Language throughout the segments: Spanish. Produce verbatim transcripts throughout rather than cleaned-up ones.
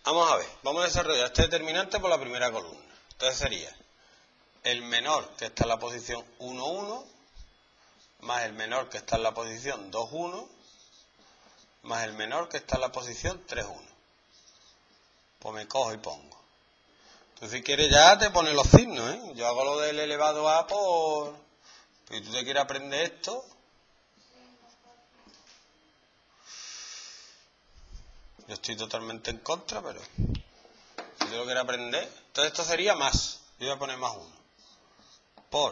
Vamos a ver, vamos a desarrollar este determinante por la primera columna. Entonces sería el menor que está en la posición uno, uno, más el menor que está en la posición dos, uno, más el menor que está en la posición tres, uno. Pues me cojo y pongo. Tú si quieres ya te pones los signos, ¿eh? Yo hago lo del elevado a por... Si tú te quieres aprender esto... Yo estoy totalmente en contra, pero... Si tú lo quieres aprender... Entonces esto sería más. Yo voy a poner más uno. Por...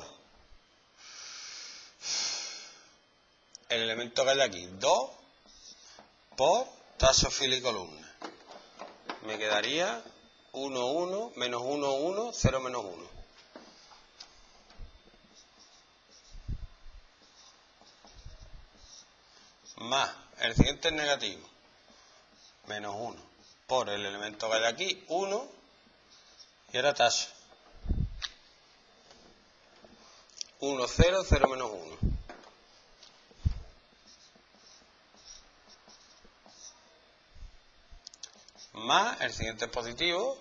El elemento que hay aquí. dos por taso, fila y columna. Me quedaría uno, uno, menos uno, uno, cero, menos uno. Más, el siguiente es negativo. Menos uno. Por el elemento que hay aquí, uno. Y ahora taso. uno, cero, cero, menos uno. Más, el siguiente es positivo.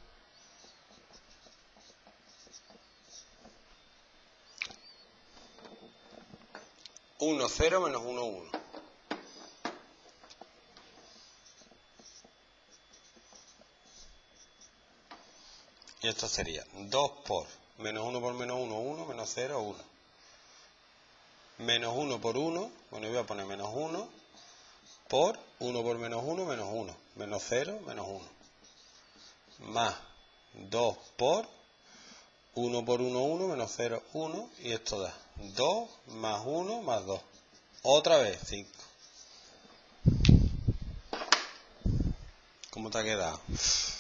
uno, cero, menos uno, uno. Y esto sería dos por menos uno por menos uno, uno, menos cero, uno. Menos uno por uno, bueno, voy a poner menos uno, por uno por menos uno, menos uno. Menos cero, menos uno. Más dos por uno por uno, uno, menos cero, uno. Y esto da dos más uno más dos. Otra vez, cinco. ¿Cómo te ha quedado?